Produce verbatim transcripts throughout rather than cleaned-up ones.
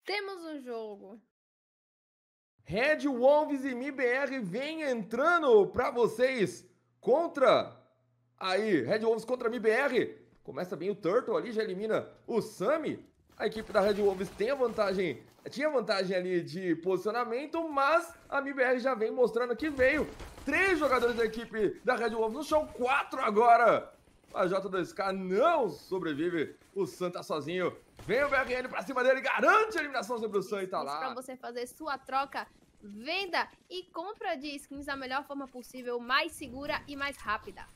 Temos um jogo. Red Wolves e M I B R vem entrando pra vocês contra... Aí, Red Wolves contra M I B R. Começa bem o Turtle ali, já elimina o Sammy. A equipe da Red Wolves tem a vantagem, tinha vantagem ali de posicionamento, mas a M I B R já vem mostrando que veio. Três jogadores da equipe da Red Wolves no chão, quatro agora. A J dois K não sobrevive, o Sam tá sozinho. Vem o B R N pra cima dele, garante a eliminação sobre o Sam e tá lá. Pra você fazer sua troca, venda e compra de skins da melhor forma possível, mais segura e mais rápida.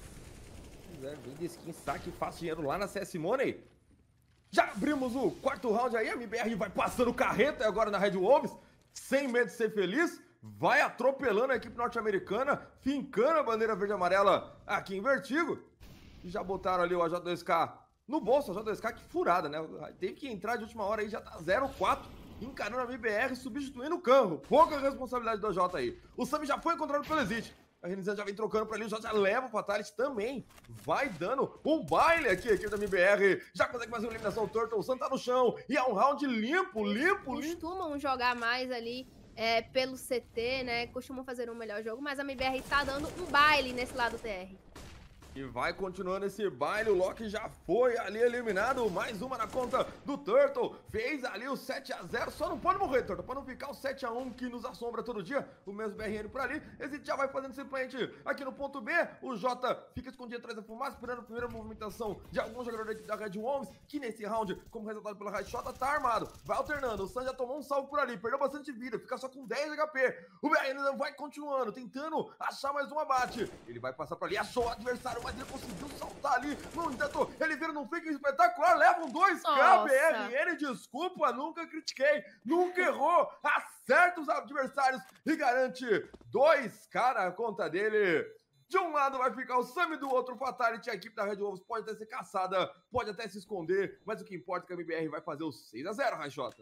Pois é, vem de skin, saque, faz dinheiro lá na C S Money. Já abrimos o quarto round aí, a M I B R vai passando carreta agora na Red Wolves, sem medo de ser feliz, vai atropelando a equipe norte-americana, fincando a bandeira verde e amarela aqui em Vertigo. E já botaram ali o A J dois K no bolso, a J dois K que furada, né? Teve que entrar de última hora aí, já tá zero quatro, encarando a M I B R, substituindo o Canro. Pouca responsabilidade do J aí. O Sammy já foi encontrado pelo Exit. A Renizan já vem trocando pra ali, o J já leva o Fatality também. Vai dando um baile aqui, a equipe da M I B R. Já consegue fazer uma eliminação, o Turtle, o Sam tá no chão. E é um round limpo, limpo, limpo. Costumam jogar mais ali é, pelo C T, né? Costumam fazer um melhor jogo, mas a M I B R tá dando um baile nesse lado T R. E vai continuando esse baile, o Loki já foi ali eliminado, mais uma na conta do Turtle, fez ali o sete a zero, só não pode morrer, Turtle, para não ficar o sete a um que nos assombra todo dia, o mesmo B R N por ali, esse já vai fazendo simplesmente aqui no ponto B, o J fica escondido atrás da fumaça, esperando a primeira movimentação de algum jogador da Red Wolves, que nesse round, como resultado pela Headshot, tá armado, vai alternando, o Sam já tomou um salvo por ali, perdeu bastante vida, fica só com dez H P, o B R N vai continuando, tentando achar mais um abate, ele vai passar por ali, achou o adversário, mas ele conseguiu saltar ali, no entanto, ele vira num fake espetacular, leva um dois K, B R N, desculpa, nunca critiquei, nunca errou, acerta os adversários e garante dois K na conta dele. De um lado vai ficar o Sammy, do outro Fatality, a equipe da Red Wolves pode até ser caçada, pode até se esconder, mas o que importa é que a M B R vai fazer o seis a zero, Rajota.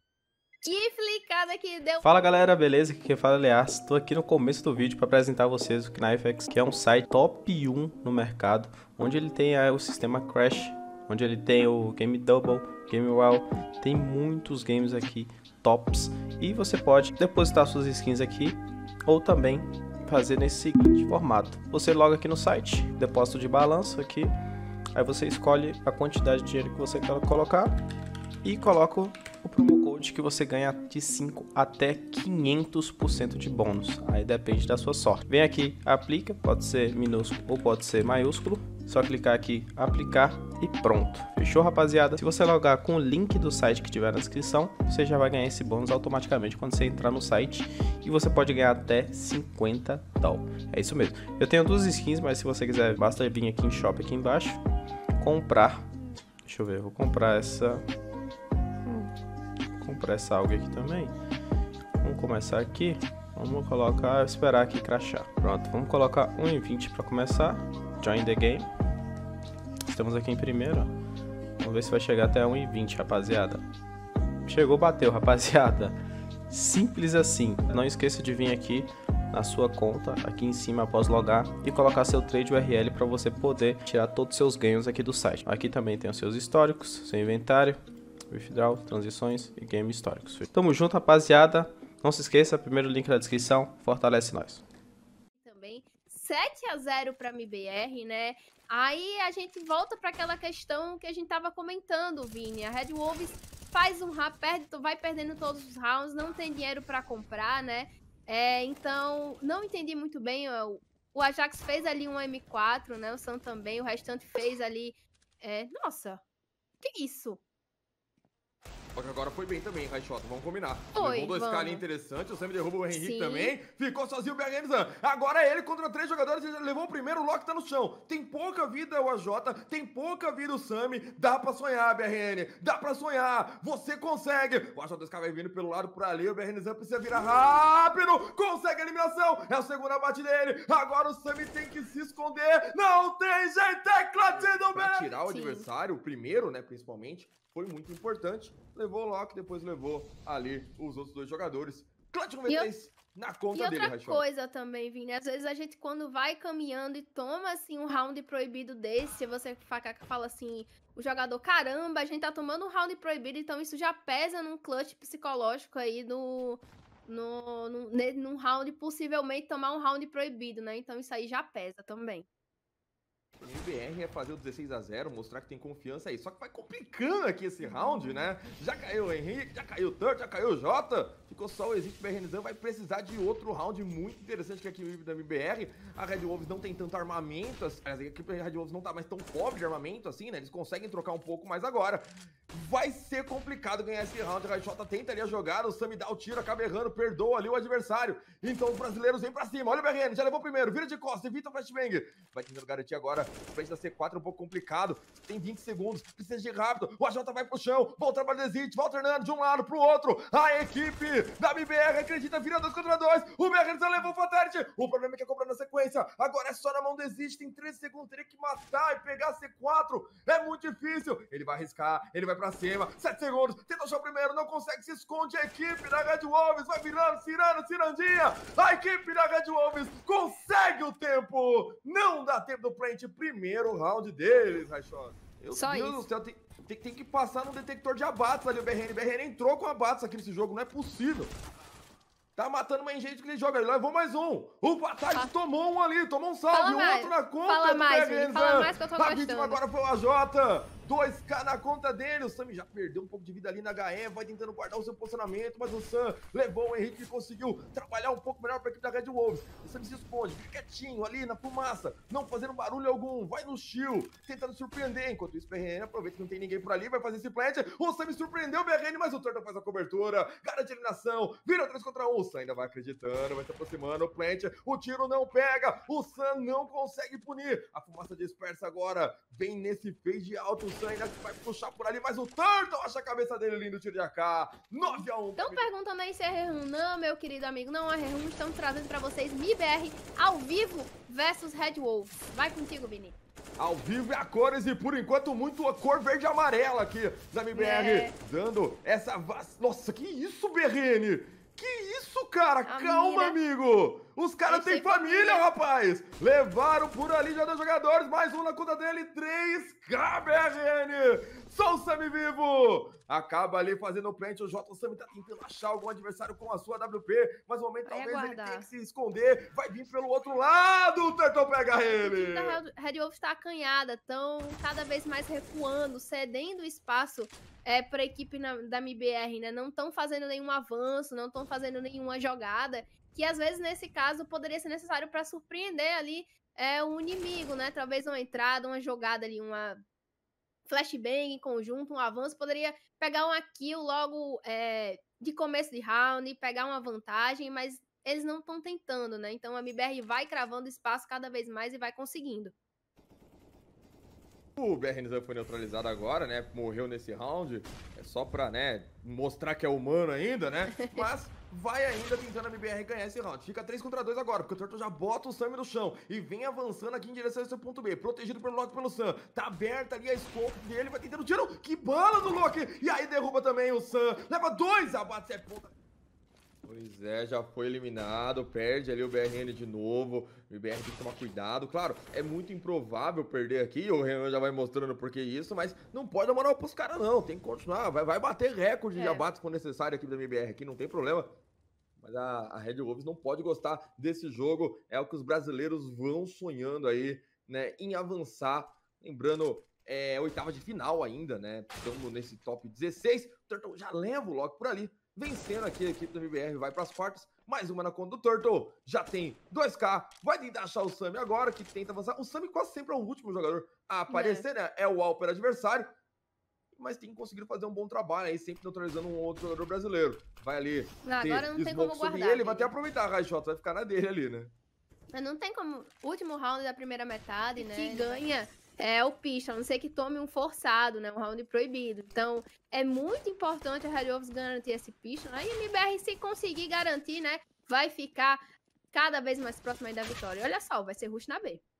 Que flicada que deu. Fala galera, beleza? Aqui quem fala é Leas. Estou aqui no começo do vídeo para apresentar a vocês o Knifex, que é um site top um no mercado, onde ele tem o sistema Crash, onde ele tem o Game Double, Game Well, tem muitos games aqui tops, e você pode depositar suas skins aqui, ou também fazer nesse seguinte formato: você loga aqui no site, depósito de balanço aqui, aí você escolhe a quantidade de dinheiro que você quer colocar e coloca o promo code que você ganha de cinco até quinhentos por cento de bônus. Aí depende da sua sorte. Vem aqui, aplica, pode ser minúsculo ou pode ser maiúsculo. Só clicar aqui, aplicar e pronto. Fechou, rapaziada? Se você logar com o link do site que tiver na descrição, você já vai ganhar esse bônus automaticamente quando você entrar no site. E você pode ganhar até cinquenta dólares. É isso mesmo. Eu tenho duas skins, mas se você quiser, basta vir aqui em shop aqui embaixo, comprar. Deixa eu ver, eu vou comprar essa... comprar essa alga aqui também. Vamos começar aqui. Vamos colocar, esperar aqui crachar. Pronto, vamos colocar um e vinte para começar. Join the game. Estamos aqui em primeiro. Vamos ver se vai chegar até um e vinte, rapaziada. Chegou, bateu, rapaziada. Simples assim. Não esqueça de vir aqui na sua conta, aqui em cima após logar, e colocar seu trade U R L para você poder tirar todos os seus ganhos aqui do site. Aqui também tem os seus históricos, seu inventário, withdraw, transições e game históricos. Tamo junto, rapaziada. Não se esqueça, primeiro link na descrição, fortalece nós. Também sete a zero para M I B R, né? Aí a gente volta para aquela questão que a gente tava comentando, Vini. A Red Wolves faz um rap, perde, vai perdendo todos os rounds, não tem dinheiro para comprar, né? É, então, não entendi muito bem. O, o Ajax fez ali um M quatro, né? O Sam também, o restante fez ali... É, nossa, que isso? Só que agora foi bem também, Raishota, vamos combinar. Foi, Levou dois vamos. K ali interessante, o Sammy derruba o Henrique Sim. também, ficou sozinho o B R N. Agora é ele contra três jogadores, ele já levou o primeiro, o Loki tá no chão. Tem pouca vida o A J, tem pouca vida o Sammy, dá pra sonhar, B R N, dá pra sonhar, você consegue. O A J dois K vai vindo pelo lado por ali, o B R N precisa virar rápido, consegue a eliminação, é o segundo abate dele. Agora o Sammy tem que se esconder, não tem jeito, é clutch do B R N. Pra tirar o Sim. adversário, o primeiro, né, principalmente, foi muito importante. Levou o Loki, depois levou ali os outros dois jogadores. Clutch noventa e três na conta e dele, outra Rachel. coisa também, Vini, às vezes a gente quando vai caminhando e toma, assim, um round proibido desse, você fala assim, o jogador, caramba, a gente tá tomando um round proibido, então isso já pesa num clutch psicológico aí no, no, no, num round, possivelmente tomar um round proibido, né? Então isso aí já pesa também. O M B R é fazer o dezesseis a zero, mostrar que tem confiança aí. Só que vai complicando aqui esse round, né? Já caiu o Henrique, já caiu o Turt, já caiu o Jota. Ficou só o Exit BRNzão. Vai precisar de outro round muito interessante que é aqui o da M B R. A Red Wolves não tem tanto armamento. A equipe da Red Wolves não tá mais tão pobre de armamento assim, né? Eles conseguem trocar um pouco mais agora. Vai ser complicado ganhar esse round. A Jota tenta ali a jogada, o Sami dá o tiro, acaba errando, perdoa ali o adversário. Então os brasileiros vêm pra cima. Olha o B R N, já levou o primeiro, vira de costas, evita o flashbang. Vai tentando garantir agora. Frente da C quatro é um pouco complicado. Tem vinte segundos, precisa de rápido. O A J vai pro chão, volta para o Exit, vai alternando de um lado pro outro. A equipe da M B R acredita, vira dois contra dois. O B R N já levou o Fatality. O problema é que é cobrando na sequência. Agora é só na mão do Exit, tem treze segundos, teria que matar e pegar a C quatro. É muito difícil. Ele vai arriscar, ele vai pra cima. sete segundos, tenta achar o primeiro, não consegue, se esconde. A equipe da Red Wolves vai virando, cirando, cirandinha. A equipe da Red Wolves consegue o tempo. Não dá tempo do plant. Primeiro round deles, Rachel. Meu Só Deus isso. do céu, tem, tem, tem que passar no detector de abates ali o B R N. O B R N entrou com abates aqui nesse jogo, não é possível. Tá matando mais gente que ele joga, ele levou mais um. O Fatality ah. tomou um ali, tomou um salve, fala um mais. outro na conta fala do mais, B R N. Fala mais que eu tô a gostando. vítima agora foi o A J. dois K na conta dele. O Sami já perdeu um pouco de vida ali na H E, vai tentando guardar o seu posicionamento, mas o Sam levou o Henrique e conseguiu trabalhar um pouco melhor pra equipe da Red Wolves. O Sami se esconde, fica quietinho ali na fumaça, não fazendo barulho algum, vai no shield, tentando surpreender. Enquanto isso, o B R N aproveita que não tem ninguém por ali, vai fazer esse plant. O Sami surpreendeu o B R N, mas o Turtle faz a cobertura, garante a eliminação, vira três contra um. O Sam ainda vai acreditando, vai se aproximando, o plant, o tiro não pega, o Sam não consegue punir. A fumaça dispersa agora, vem nesse fade alto, o Sam ainda vai puxar por ali, mas o Turtle acha a cabeça dele, lindo tiro de A K, nove a um. Estão perguntando aí se é Rerun. Não, meu querido amigo, não é Rerun. Estamos trazendo pra vocês M I B R ao vivo versus Red Wolves. Vai contigo, Vini. Ao vivo é a cores e por enquanto muito a cor verde e amarela aqui da M B R, é. dando essa... Nossa, que isso, B R N? Que isso, cara? A Calma, mira. amigo! Os caras têm família, família, rapaz! Levaram por ali já dois jogadores, mais um na conta dele, três K, B R N! Só o Sami vivo! Acaba ali fazendo o plant, o J, o Sami tá tentando achar algum adversário com a sua W P, mas no momento talvez ele tenha que se esconder, vai vir pelo outro lado, o Turtle pega ele! A Red Wolves tá acanhada, estão cada vez mais recuando, cedendo espaço é, para a equipe na, da M B R, né? Não estão fazendo nenhum avanço, não estão fazendo nenhuma jogada, que às vezes nesse caso poderia ser necessário para surpreender ali é, o inimigo, né? Talvez uma entrada, uma jogada ali, uma flashbang em conjunto, um avanço, poderia pegar uma kill logo é, de começo de round, pegar uma vantagem, mas eles não estão tentando, né? Então a M B R vai cravando espaço cada vez mais e vai conseguindo. O B R N foi neutralizado agora, né? Morreu nesse round. É só pra, né, mostrar que é humano ainda, né? Mas vai ainda tentando a M B R ganhar esse round. Fica três contra dois agora, porque o Turtle já bota o Sami no chão e vem avançando aqui em direção ao seu ponto B. Protegido pelo Loki pelo Sam. Tá aberta ali a scope dele, vai tentando tiro. Que bala do Loki! E aí derruba também o Sam. Leva dois abates, é ponta. Pois é, já foi eliminado, perde ali o B R N de novo, o B R tem que tomar cuidado, claro, é muito improvável perder aqui, o Renan já vai mostrando por que isso, mas não pode dar moral pros caras não, tem que continuar, vai, vai bater recorde é. de abates se for necessário aqui da M B R, aqui não tem problema, mas a, a Red Wolves não pode gostar desse jogo, é o que os brasileiros vão sonhando aí, né, em avançar, lembrando... É oitava de final ainda, né? Estamos nesse top dezesseis. O Turtle já leva o Loki por ali. Vencendo aqui a equipe da M B R, vai para as quartas. Mais uma na conta do Turtle. Já tem dois K. Vai tentar achar o Sami agora, que tenta avançar. O Sami quase sempre é o último jogador a aparecer, é. né? É o Alper adversário. Mas tem conseguido fazer um bom trabalho aí, sempre neutralizando um outro jogador brasileiro. Vai ali. Não, agora não tem como guardar. Ele vai até aproveitar a Raichota, vai ficar na dele ali, né? Não tem como. Último round da primeira metade, né? Que ganha. É o Pistol, a não ser que tome um forçado, né? Um round proibido. Então, é muito importante a Red Wolves garantir esse Pistol. Aí a M B R, se conseguir garantir, né? Vai ficar cada vez mais próximo aí da vitória. Olha só, vai ser rush na B.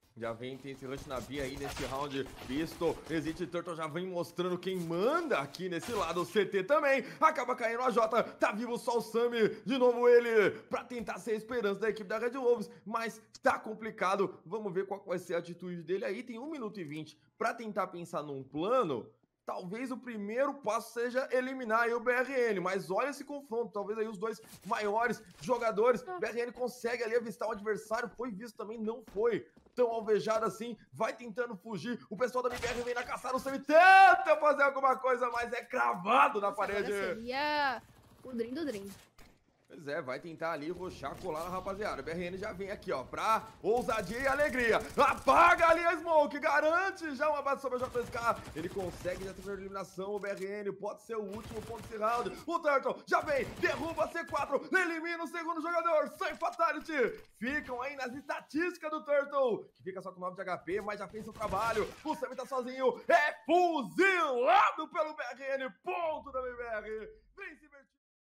Já vem, tem esse rush na B aí nesse round. Pistol, Exit e Turtle já vem mostrando quem manda aqui nesse lado. O C T também acaba caindo a J. Tá vivo só o Sammy. De novo ele pra tentar ser a esperança da equipe da Red Wolves. Mas tá complicado. Vamos ver qual vai ser a atitude dele aí. Tem um minuto e vinte pra tentar pensar num plano. Talvez o primeiro passo seja eliminar aí o B R N, mas olha esse confronto, talvez aí os dois maiores jogadores, B R N consegue ali avistar o adversário, foi visto também, não foi tão alvejado assim, vai tentando fugir, o pessoal da M B R vem na caçada, o Sammy tenta fazer alguma coisa, mas é cravado na parede. Agora seria o Dream do Dream. Pois é, vai tentar ali roxar, colar na rapaziada. O B R N já vem aqui, ó, pra ousadia e alegria. Apaga ali a Smoke, garante já um abate sobre a J S K. Ele consegue já ter a eliminação. O B R N pode ser o último ponto desse round. O Turtle já vem, derruba a C quatro, elimina o segundo jogador. Sem fatality. Ficam aí nas estatísticas do Turtle, que fica só com nove de H P, mas já fez o trabalho. O Sammy tá sozinho, é fuzilado pelo B R N. Ponto da M B R. Vem se divertir.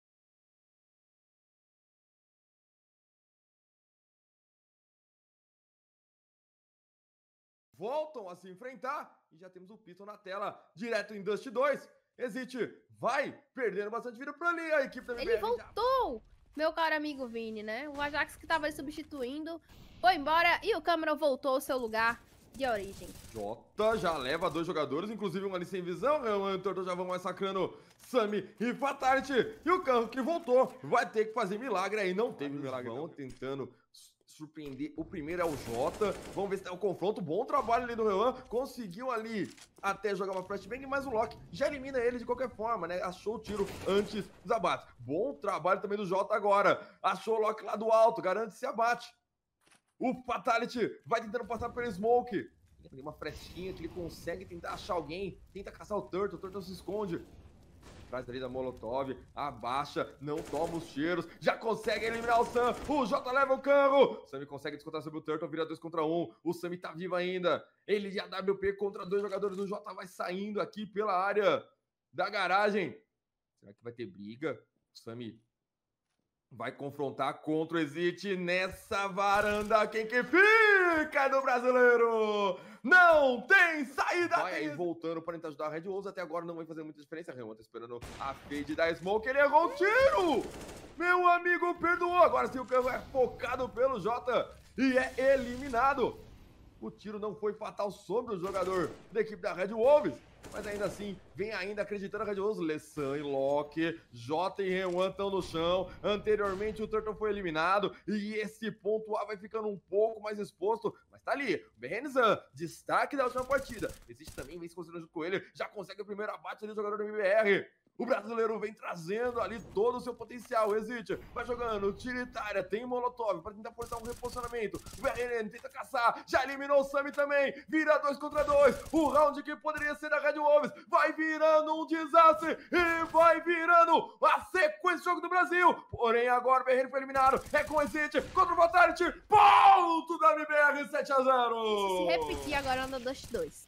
Voltam a se enfrentar e já temos o Pistol na tela, direto em Dust dois. Exit vai perdendo bastante vida por ali, a equipe da M B R. Ele voltou, já... meu caro amigo Vini, né? O Ajax que tava substituindo foi embora e o Cameron voltou ao seu lugar de origem. Jota já leva dois jogadores, inclusive um ali sem visão. O Turtle já vão massacrando Sammy e Fatality. E o Carro que voltou vai ter que fazer milagre aí. Não teve milagre, não. Tentando surpreender. O primeiro é o Jota. Vamos ver se tá o confronto. Bom trabalho ali do Rean. Conseguiu ali até jogar uma flashbang, mas o Loki já elimina ele de qualquer forma, né? Achou o tiro antes dos abates. Bom trabalho também do Jota agora. Achou o Loki lá do alto. Garante esse abate. O Fatality vai tentando passar pelo Smoke. Tem uma fresquinha que ele consegue tentar achar alguém. Tenta caçar o Turtle. O Turtle se esconde. Traz ali da Molotov, abaixa, não toma os cheiros, já consegue eliminar o Sam, o Jota leva o carro, o Sammy consegue descontar sobre o Turtle, vira dois contra um, o Sammy tá vivo ainda, ele de A W P contra dois jogadores, o Jota vai saindo aqui pela área da garagem, será que vai ter briga? O Sammy vai confrontar contra o Exit nessa varanda, quem que fica do brasileiro? Não tem saída! Vai aí voltando para tentar ajudar a Red Wolves. Até agora não vai fazer muita diferença. Reman tá esperando a fade da Smoke. Ele errou o tiro! Meu amigo perdoou. Agora sim o carro é focado pelo Jota e é eliminado. O tiro não foi fatal sobre o jogador da equipe da Red Wolves. Mas ainda assim, vem ainda acreditando a Red Wolves. Lessan e Loki, Jota e Rewan estão no chão. Anteriormente o Turtle foi eliminado. E esse ponto A vai ficando um pouco mais exposto. Mas tá ali, o B R N Zan, destaque da última partida. Existe também, vem se considerando junto com ele. Já consegue o primeiro abate ali do jogador do M B R. O brasileiro vem trazendo ali todo o seu potencial. Exit, vai jogando, utilitária, tem Molotov para tentar forçar um reposicionamento. O B R N tenta caçar, já eliminou o Sammy também. Vira dois contra dois. O round que poderia ser da Red Wolves vai virando um desastre e vai virando a sequência do jogo do Brasil. Porém, agora o B R N foi eliminado. É com o Exit contra o Fatality. Ponto da M B R, sete a zero. Se repetir agora no Dust dois.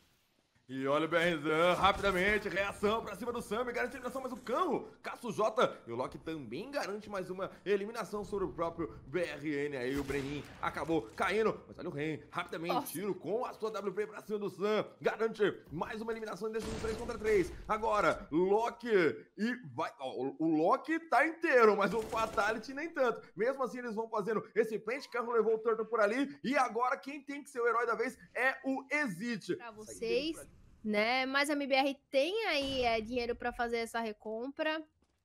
E olha o B R Zan, rapidamente, reação pra cima do Sammy, garante a eliminação, mas o Canro caça o Jota, e o Loki também garante mais uma eliminação sobre o próprio B R N, aí o Brenin acabou caindo, mas olha o Ren, rapidamente, Nossa. Tiro com a sua W P pra cima do Sam, garante mais uma eliminação e deixa um três contra três, agora, Loki, e vai, ó, o, o Loki tá inteiro, mas o Fatality nem tanto, mesmo assim eles vão fazendo esse pente, Canro levou o Turtle por ali, e agora quem tem que ser o herói da vez é o Exit. Pra vocês... né? Mas a M B R tem aí é, dinheiro para fazer essa recompra,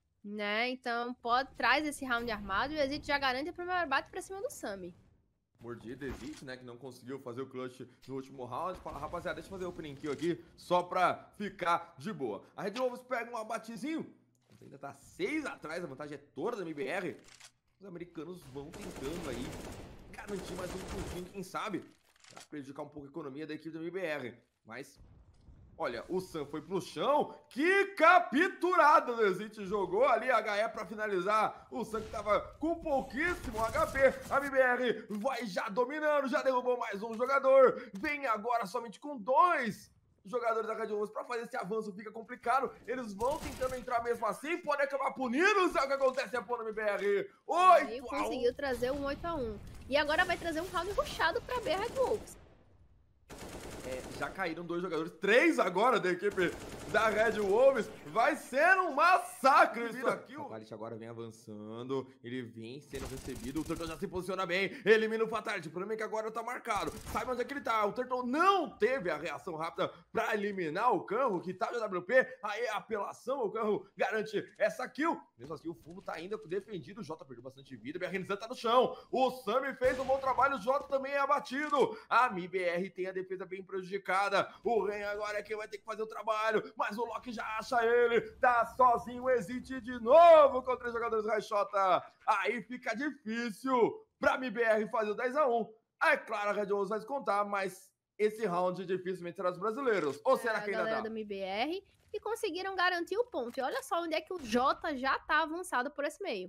né? Então pode traz esse round armado e o Exit já garante o primeiro bate para cima do Sammy. Mordida Exit, né? Que não conseguiu fazer o clutch no último round. Fala, rapaziada, deixa eu fazer o opening kill aqui só pra ficar de boa. A Red Wolves pega um abatezinho, ainda tá seis atrás, a vantagem é toda da M B R. Os americanos vão tentando aí garantir mais um pontinho, quem sabe, pra prejudicar um pouco a economia da equipe da M B R. Mas... olha, o Sam foi pro chão, que capturada do Exit, jogou ali a H E pra finalizar, o Sam que tava com pouquíssimo H P, a M B R vai já dominando, já derrubou mais um jogador, vem agora somente com dois jogadores da Red Wolves pra fazer esse avanço, fica complicado, eles vão tentando entrar mesmo assim, pode acabar punindo, sabe o que acontece após a M B R, oito a um. Conseguiu trazer um oito a um, e agora vai trazer um round rushado pra B Red Wolves. É, já caíram dois jogadores, três agora da equipe da Red Wolves. Vai ser um massacre isso aqui. O Fatality agora vem avançando, ele vem sendo recebido, o Turtle já se posiciona bem, elimina o Fatality. O problema é que agora tá marcado, sabe onde é que ele tá. O Turtle não teve a reação rápida pra eliminar o Canro, que tá de A W P. Aí a apelação, o Canro garante essa kill. Mesmo assim, o fundo tá ainda defendido, o Jota perdeu bastante vida, o B R N tá no chão. O Sami fez um bom trabalho, o Jota também é abatido. A M I B R tem a defesa bem prejudicada. O Ren agora é quem vai ter que fazer o trabalho, mas o Loki já acha ele. Tá sozinho o Exit de novo com três jogadores Raishota. Aí fica difícil pra M I B R fazer o dez a um. É claro, a Red Wolves vai descontar, mas esse round dificilmente será os brasileiros. Ou será que ainda dá? A galera da M I B R e conseguiram garantir o ponto. E olha só onde é que o Jota já tá avançado por esse meio.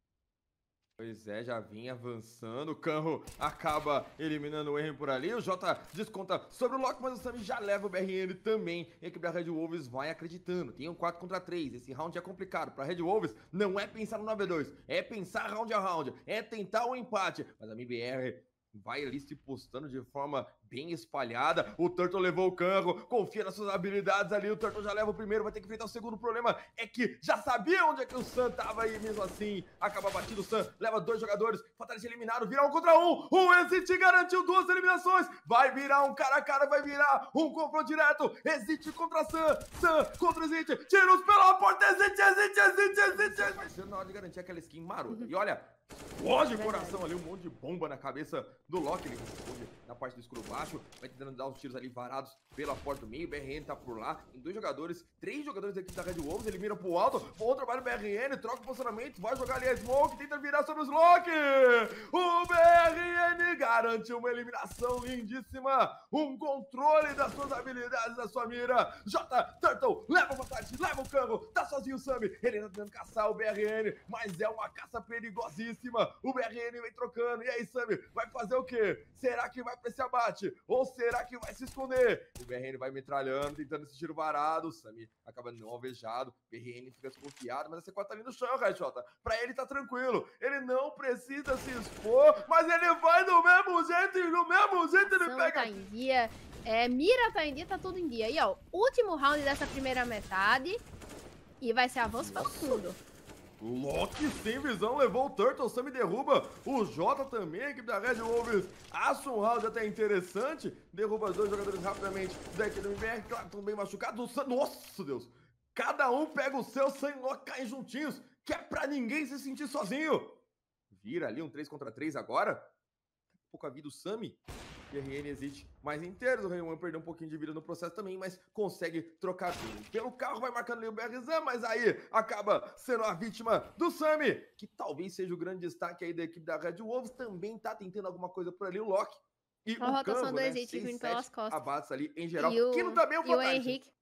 Pois é, já vinha avançando, o Canro acaba eliminando o Henry por ali, o Jota desconta sobre o Loki, mas o Sami já leva o B R N também. A equipe da Red Wolves vai acreditando, tem um quatro contra três, esse round é complicado. Pra Red Wolves não é pensar no nove a dois, é pensar round a round, é tentar o empate, mas a M I B R vai ali se postando de forma bem espalhada. O Turtle levou o Canro, confia nas suas habilidades ali, o Turtle já leva o primeiro, vai ter que enfrentar o segundo. O problema é que já sabia onde é que o Sam tava aí, mesmo assim acaba batido. O Sam leva dois jogadores, Fatality eliminado, vira um contra um. O Exit garantiu duas eliminações, vai virar um cara a cara, vai virar um confronto direto. Exit contra Sam, Sam contra Exit, tiros pela porta, Exit, Exit, Exit, Exit. Vai ser na hora de garantir aquela skin marota. E olha, explode o coração ali, um monte de bomba na cabeça do Loki. Ele responde na parte do escuro baixo, vai tentando dar os tiros ali varados pela porta do meio. O B R N tá por lá, tem dois jogadores, três jogadores da equipe da Red Wolves, ele mira pro alto, bom trabalho do B R N, troca o posicionamento, vai jogar ali a Smoke, tenta virar sobre os Loki. O B R N garante uma eliminação lindíssima, um controle das suas habilidades, da sua mira. J, Turtle, leva o Fatality, leva o Canro, tá sozinho o Sami, ele tá tentando caçar o B R N, mas é uma caça perigosíssima. O B R N vem trocando, e aí Sami, vai fazer o quê? Será que vai pra esse abate? Ou será que vai se esconder? O B R N vai metralhando, tentando esse tiro varado. O Sami acaba não alvejado. O B R N fica desconfiado, mas a C quatro tá ali no chão, Raishota. Pra ele tá tranquilo. Ele não precisa se expor, mas ele vai do mesmo jeito e no mesmo jeito ele pega. Tá em dia, é, mira tá em dia, tá tudo em dia. E ó, último round dessa primeira metade. E vai ser avanço pelo fundo. O Loki sem visão levou o Turtle, o Sami derruba o Jota também, a equipe da Red Wolves acha um round até interessante, derruba os dois jogadores rapidamente da equipe do M B R, claro, estão bem machucados. O Nossa, Deus! Cada um pega o seu, Sam e Loki caem juntinhos, que é pra ninguém se sentir sozinho. Vira ali um três contra três agora, um pouco a vida do Sami. B R N Exit mais inteiros, o Rayman perdeu um pouquinho de vida no processo também, mas consegue trocar pelo carro, vai marcando ali o B R Z, mas aí acaba sendo a vítima do Sami, que talvez seja o grande destaque aí da equipe da Red Wolves, também tá tentando alguma coisa por ali, o Loki e a o rotação Canro, do né, Exit vindo pelas costas. abates ali em geral, e o, que não tá bem o e o Fatality. Henrique.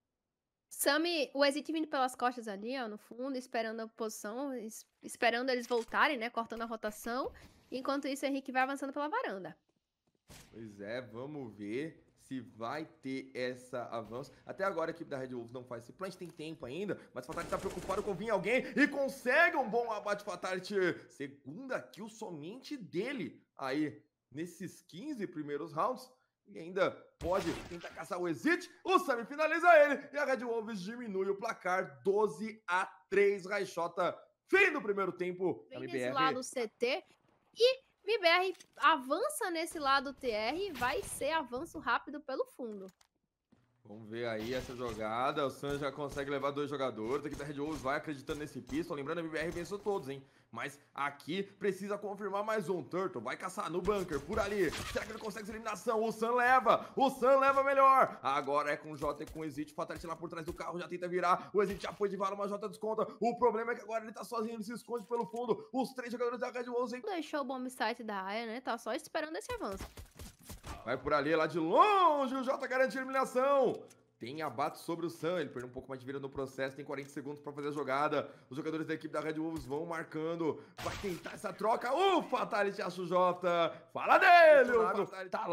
Sami, o Exit vindo pelas costas ali, ó, no fundo, esperando a posição, es esperando eles voltarem, né, cortando a rotação. Enquanto isso, o Henrique vai avançando pela varanda. Pois é, vamos ver se vai ter essa avanço. Até agora a equipe da Red Wolves não faz esse plant, tem tempo ainda, mas o Fatality tá preocupado com vir alguém e consegue um bom abate Fatality. Segunda kill somente dele aí nesses quinze primeiros rounds. E ainda pode tentar caçar o Exit. O Sami finaliza ele e a Red Wolves diminui o placar doze a três. Raishota, fim do primeiro tempo. Vem desse lado o C T e M I B R avança nesse lado T R, vai ser avanço rápido pelo fundo. Vamos ver aí essa jogada, o Sam já consegue levar dois jogadores, a equipe da Red Wolves vai acreditando nesse pistol, lembrando a M I B R venceu todos, hein? Mas aqui precisa confirmar mais um. Turtle vai caçar no bunker, por ali. Será que ele consegue essa eliminação? O Sam leva, o Sam leva melhor. Agora é com o Jota e com o Exit, o Fatality lá por trás do carro, já tenta virar. O Exit já foi de vala, mas Jota desconta. O problema é que agora ele tá sozinho, ele se esconde pelo fundo. Os três jogadores da Red Wolves, hein? Deixou o bomb site da Aya, né? Tá só esperando esse avanço. Vai por ali, lá de longe, o Jota garante a eliminação. Tem abate sobre o Sam, ele perdeu um pouco mais de vida no processo, tem quarenta segundos pra fazer a jogada. Os jogadores da equipe da Red Wolves vão marcando, vai tentar essa troca. O Fatality acha o Jota, fala dele! O Fatality tá lá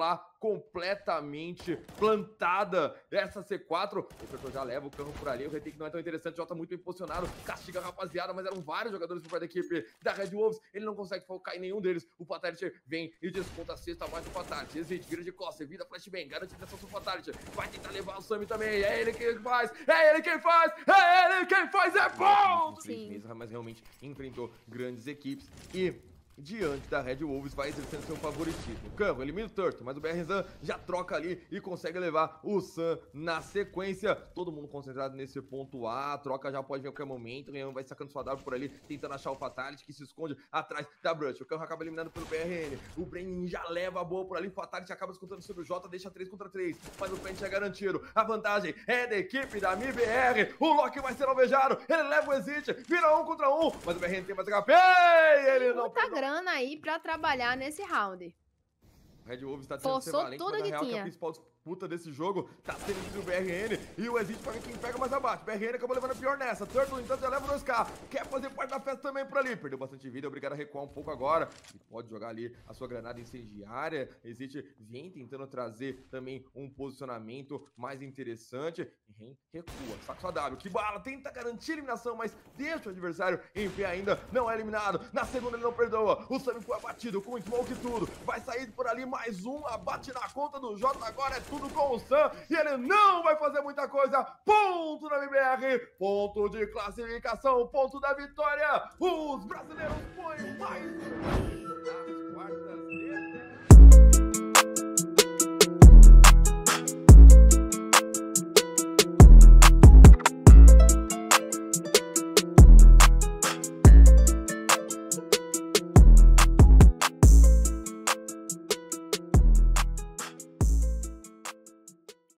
completamente plantada essa C quatro. O Turtle já leva o carro por ali, o retake não é tão interessante, Jota muito bem posicionado, castiga a rapaziada, mas eram vários jogadores por parte da equipe da Red Wolves, ele não consegue focar em nenhum deles. O Fatality vem e desconta a sexta abaixo do Fatality, existe, vira de costas, evita flashbang, garante a direção do Fatality, vai tentar levar o Sammy também, é ele quem faz, é ele quem faz, é ele quem faz, é bom! Sim. Mas realmente enfrentou grandes equipes e diante da Red Wolves vai exercendo seu favoritismo. Campo elimina o Turtle, mas o BRZan já troca ali e consegue levar o Sam na sequência. Todo mundo concentrado nesse ponto A, a troca já pode vir a qualquer momento, o Leão vai sacando sua W por ali, tentando achar o Fatality que se esconde atrás da Brush. O Campo acaba eliminado pelo B R N, o Brain já leva a boa por ali, o Fatality acaba escutando sobre o Jota, deixa três contra três, mas o pente é garantido. A vantagem é da equipe da M I B R, o Loki vai ser alvejado, ele leva o Exit, vira um contra um, mas o B R N tem mais H P e ele não Muita grana aí pra trabalhar nesse round. Red Wolves tá tentando ser Forçou valente, tudo mas na que real que tinha. a principal disputa desse jogo tá sendo entre o B R N e o Exit pra ver quem pega mais abate. O B R N acabou levando a pior nessa. Turtle, então, já leva dois K. Quer fazer parte da festa também por ali. Perdeu bastante vida, obrigado a recuar um pouco agora. E pode jogar ali a sua granada incendiária. Exit vem tentando trazer também um posicionamento mais interessante. E recua, saca sua W. Que bala, tenta garantir a eliminação, mas deixa o adversário em pé ainda. Não é eliminado. Na segunda ele não perdoa. O Sammy foi abatido com smoke e tudo. Vai sair por ali mais um. Abate na conta do Jota. Agora é tudo com o Sam. E ele não vai fazer muita coisa. Ponto da M B R. Ponto de classificação. Ponto da vitória. Os brasileiros põem mais um.